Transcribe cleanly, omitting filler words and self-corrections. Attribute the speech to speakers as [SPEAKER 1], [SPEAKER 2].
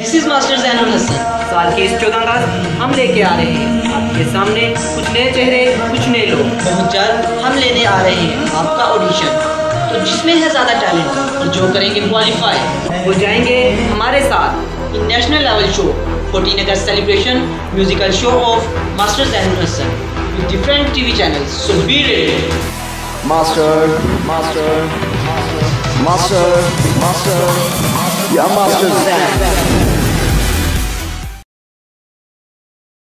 [SPEAKER 1] This is master Zainul Hasan.
[SPEAKER 2] साल के इस 14 अगस्त हम लेके आ रहे हैं आपके सामने कुछ नए चेहरे, कुछ नए लोग।
[SPEAKER 1] बहुत जल्द हम लेने आ रहे हैं आपका ऑडिशन, तो जिसमें है ज़्यादा टैलेंट और जो करेंगे क्वालिफाई
[SPEAKER 2] वो जाएंगे हमारे साथ
[SPEAKER 1] इन नेशनल लेवल शो 14 अगस्त celebration musical show of master Zainul Hasan with different TV channels. So be ready.
[SPEAKER 3] Master, master, master, master, master, yeah, Master Zen.